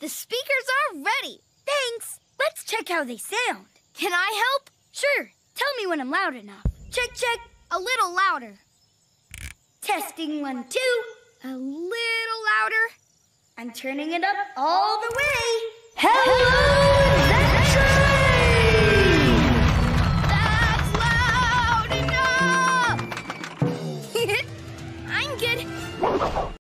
The speakers are ready. Thanks. Let's check how they sound. Can I help? Sure. Tell me when I'm loud enough. Check, check. A little louder. Testing 1, 2. A little louder. I'm turning it up all the way. Hello,